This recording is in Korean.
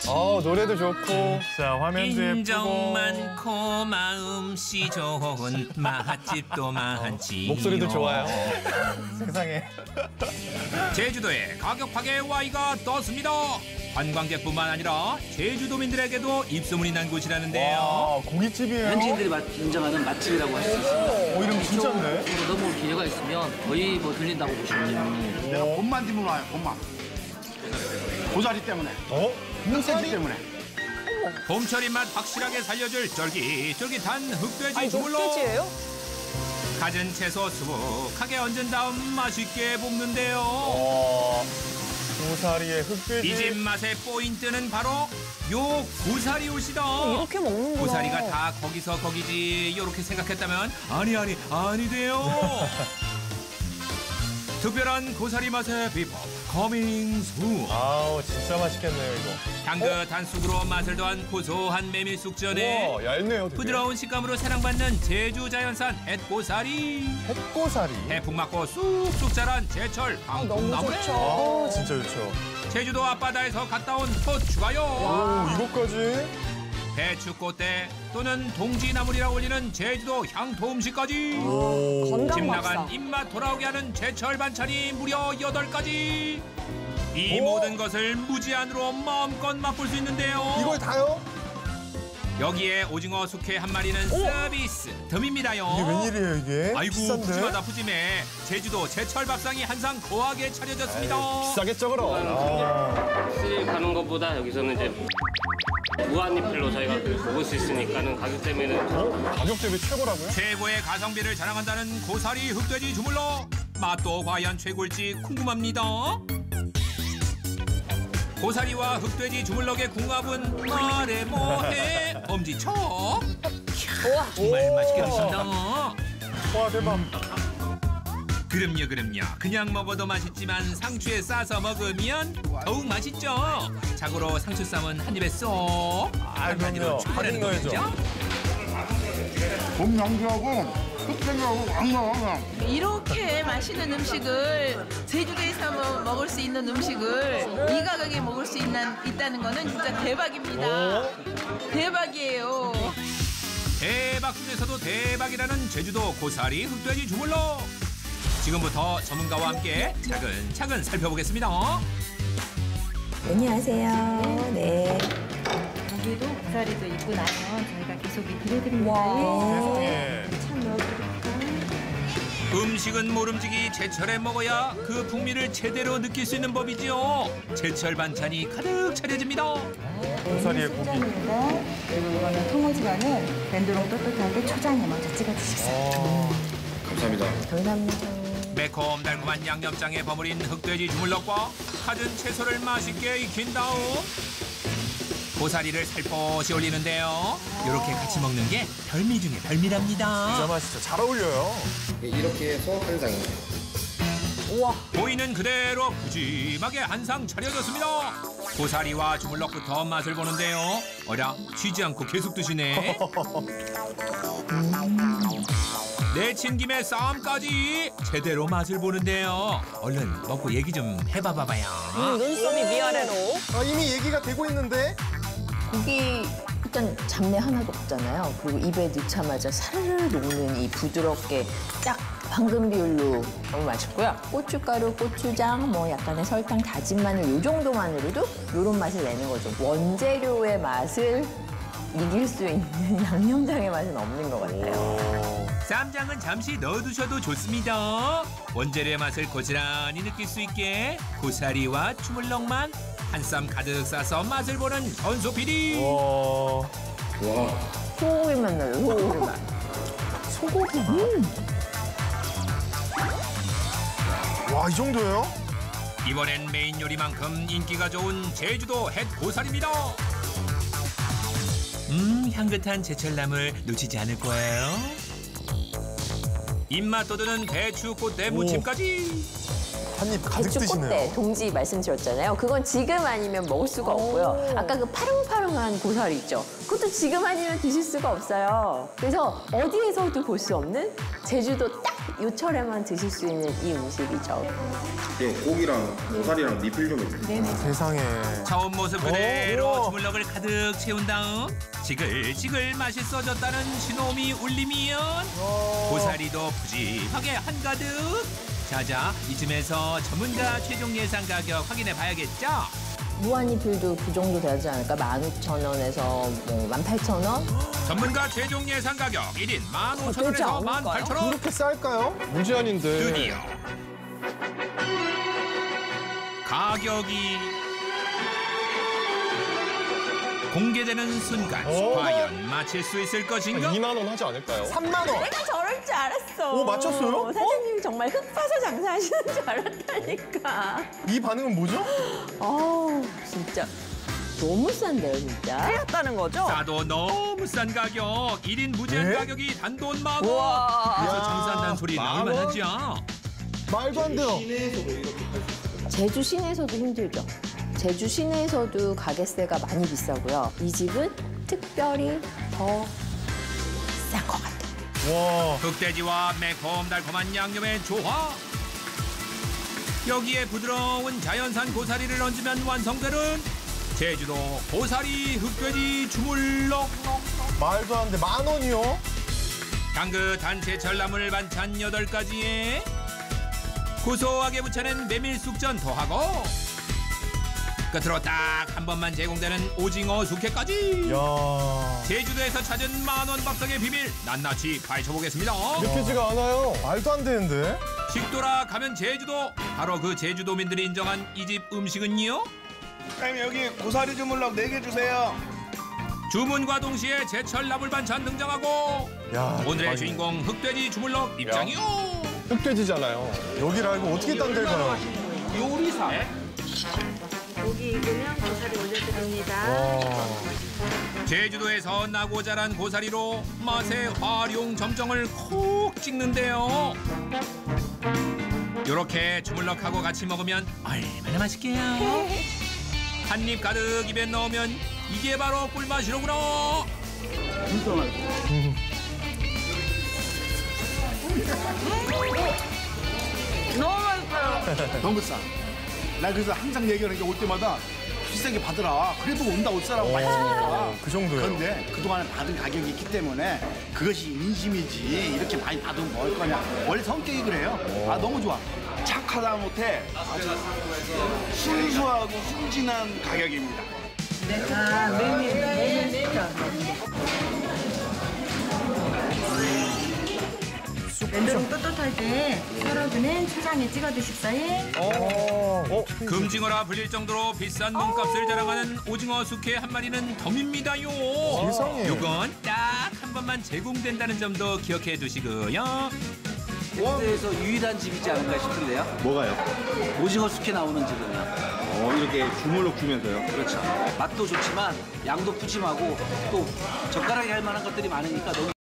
노래도 좋고. 자, 화면도 예쁘고. 인정 많고 마음씨 좋은 맛집도 많지. 목소리도 좋아요. 세상에. 제주도에 가격파괴 Y가 떴습니다. 관광객뿐만 아니라 제주도민들에게도 입소문이 난 곳이라는데요. 와, 고깃집이에요. 현지인들이 인정하는 맛집이라고 할 수 있습니다. 이름 진짜인데? 이쪽으로 넘어올 기회가 있으면 거의 뭐 들린다고 보시면 돼요. 내가 봄만 되면 와요, 봄만. 고사리 때문에. 흰새치 때문에. 봄철 입맛 확실하게 살려줄 쫄깃쫄깃한 흑돼지 주물러. 흑돼지예요? 갖은 채소 수북하게 얹은 다음 맛있게 볶는데요. 고사리의 흑돼지. 이 집 맛의 포인트는 바로 요 고사리 옷이다. 이렇게 먹는구나. 고사리가 다 거기서 거기지 이렇게 생각했다면 아니돼요. 특별한 고사리 맛의 비법 커밍수. 아우, 진짜 맛있겠네요, 이거. 향긋한 쑥으로 맛을 더한 고소한 메밀 쑥전에 와, 얇네요, 되게. 부드러운 식감으로 사랑받는 제주 자연산 햇고사리. 햇고사리. 해풍 맞고 쑥쑥 자란 제철 방풍나무래. 아, 진짜 좋죠. 제주도 앞바다에서 갔다 온 호추가요. 오, 이것까지? 배추꽃대 또는 동지나물이라 올리는 제주도 향토 음식까지. 집 나간 입맛 돌아오게 하는 제철 반찬이 무려 8가지. 이 모든 것을 무제한으로 마음껏 맛볼 수 있는데요. 이걸 다요? 여기에 오징어 숙회 한 마리는 서비스 덤입니다요. 이게 웬일이에요, 이게? 아이고, 비싼데? 푸짐하다 푸짐해. 제주도 제철 밥상이 한상 거하게 차려졌습니다. 비싸겠죠, 그럼? 수입 가는 것보다 여기서는 이제 무한리필로 저희가 먹을 수 있으니까는 가격 때문에는 가격 대비 최고라고요? 최고의 가성비를 자랑한다는 고사리 흑돼지 주물러. 맛도 과연 최고일지 궁금합니다. 고사리와 흑돼지 주물럭의 궁합은 말해 뭐해 엄지척. 정말 맛있게 드신다. 와, 대박. 그럼요. 그냥 먹어도 맛있지만 상추에 싸서 먹으면 더욱 맛있죠. 자고로 상추쌈은 한 입에 쏙. 그럼요. 추가하는 하긴 거죠. 봄 양주하고 흑돼지하고 왕나왕나. 이렇게 맛있는 음식을 제주도에서 먹을 수 있는 음식을 이 가격에 먹을 수 있다는 거는 진짜 대박입니다. 대박이에요. 대박 중에서도 대박이라는 제주도 고사리 흑돼지 주물러. 지금부터 전문가와 함께 차근차근 살펴보겠습니다. 안녕하세요. 네. 여기도 고사리도 입고 나면 저희가 계속 드려드립니다. 네. 참 넣어드릴까? 음식은 모름지기 제철에 먹어야 그 풍미를 제대로 느낄 수 있는 법이지요. 제철 반찬이 가득 차려집니다. 고사리의 고기. 그리고 이거는 통오징어는 밴드롱 떳떳하게 초장에 먼저 찍어 주십시오. 감사합니다. 감사합니다. 매콤 달콤한 양념장에 버무린 흑돼지 주물럭과 갖은 채소를 맛있게 익힌 다음 고사리를 살포시 올리는데요. 이렇게 같이 먹는 게 별미 중에 별미랍니다. 진짜 맛있죠. 잘 어울려요. 이렇게 해서 한 상입니다. 보이는 그대로 푸짐하게 한 상 차려졌습니다. 고사리와 주물럭부터 맛을 보는데요. 어라, 쉬지 않고 계속 드시네. 내친 김에 쌈까지 제대로 맛을 보는데요. 얼른 먹고 얘기 좀 해봐봐요. 눈썹이 위아래로. 이미 얘기가 되고 있는데? 고기 일단 잡내 하나도 없잖아요. 그리고 입에 넣자마자 사르르 녹는 이 부드럽게 딱 황금 비율로 너무 맛있고요. 고춧가루, 고추장, 뭐 약간의 설탕, 다진 마늘 요 정도만으로도 이런 맛을 내는 거죠. 원재료의 맛을 이길 수 있는 양념장의 맛은 없는 것 같아요. 쌈장은 잠시 넣어두셔도 좋습니다. 원재료의 맛을 고스란히 느낄 수 있게 고사리와 주물럭만 한 쌈 가득 싸서 맛을 보는 전소 PD. 소고기만 넣어요, 소고기만. 소고기만. 와, 이 정도예요? 이번엔 메인 요리만큼 인기가 좋은 제주도 햇 고사리입니다. 향긋한 제철나물 놓치지 않을 거예요. 입맛 돋우는 배추 꽃대 무침까지. 한 입 가득 배추 드시네요. 꽃대 동지 말씀드렸잖아요. 그건 지금 아니면 먹을 수가 없고요. 아까 그 파릇파릇한 고사리 있죠. 그것도 지금 아니면 드실 수가 없어요. 그래서 어디에서도 볼 수 없는 제주도 딱 요철에만 드실 수 있는 이 음식이죠. 예, 고기랑 고사리랑 리필 좀 해주세요. 세상에. 처음 모습 그대로 우와. 주물럭을 가득 채운 다음 지글지글 맛있어졌다는 신호음이 울리면 고사리도 푸짐하게 한가득. 자자, 이쯤에서 전문가 최종 예상 가격 확인해 봐야겠죠? 무한리필도 그 정도 되지 않을까? 15,000원에서 뭐 18,000원? 전문가 최종 예상 가격 1인 되지 15,000원에서 않을까요? 18,000원. 이렇게 쌀까요? 무제한인데. 드디어 가격이 공개되는 순간 과연 맞힐 수 있을 것인가? 2만 원 하지 않을까요? 3만 원. 내가 저럴 줄 알았어. 오, 맞췄어요? 사장님이 정말 흙 파서 장사하시는 줄 알았다니까. 이 반응은 뭐죠? 진짜 너무 싼데요, 진짜? 틀렸다는 거죠? 싸도 너무 싼 가격 1인 무제한 네? 가격이 단돈 만 원. 우와. 그래서 장사한다는 소리 나올만 하지. 말도 안 돼요. 제주 시내에서도 힘들죠. 제주 시내에서도 가게세가 많이 비싸고요. 이 집은 특별히 더 싼 것 같아요. 와. 흑돼지와 매콤달콤한 양념의 조화. 여기에 부드러운 자연산 고사리를 얹으면 완성되는 제주도 고사리 흑돼지 주물럭. 말도 안 돼. 10,000원이요? 향긋한 제철 나물 반찬 8가지에 고소하게 무쳐낸 메밀 숙전 더하고 끝으로 딱 한 번만 제공되는 오징어 숙회까지. 야. 제주도에서 찾은 10,000원 밥상의 비밀 낱낱이 파헤쳐보겠습니다. 믿기지가 않아요. 말도 안 되는데. 식도라 가면 제주도. 바로 그 제주도민들이 인정한 이 집 음식은요. 사장님 여기 고사리 주물럭 4개 주세요. 주문과 동시에 제철 나물 반찬 등장하고 야, 오늘의 대박이네. 주인공 흑돼지 주물럭 입장이요. 흑돼지잖아요. 여기를 알고 어떻게 딴 데를 가요? 요리사. 고기 익으면 고사리 올려드립니다. 와. 제주도에서 나고 자란 고사리로 맛의 활용 점정을 콕 찍는데요. 요렇게 주물럭하고 같이 먹으면 얼마나 맛있게요. 한 입 가득 입에 넣으면 이게 바로 꿀맛이로구나. 너무 맛있어요. 너무 싸. 나 그래서 항상 얘기하는 게 올 때마다 비싸게 받으라. 그래도 온다 올 사람 맛있으니까. 그 정도예요? 그런데 그동안 받은 가격이 있기 때문에 그것이 인심이지 이렇게 많이 받으면 뭐 할 거냐. 원래 성격이 그래요. 아 너무 좋아. 착하다 못해 순수하고 순진한 가격입니다. 렌드롱 떳떳할 때 썰어주는 초장에 찍어 드십사잉. 금징어라 불릴 정도로 비싼 몸값을 자랑하는 오징어 숙회 한 마리는 덤입니다요. 세상에. 요건 딱 한 번만 제공된다는 점도 기억해 두시고요. 제주도에서 유일한 집이지 않을까 싶은데요. 뭐가요? 오징어 숙회 나오는 집은요. 이렇게 주물럭 주면서요? 그렇죠. 맛도 좋지만 양도 푸짐하고 또 젓가락에 할 만한 것들이 많으니까 너무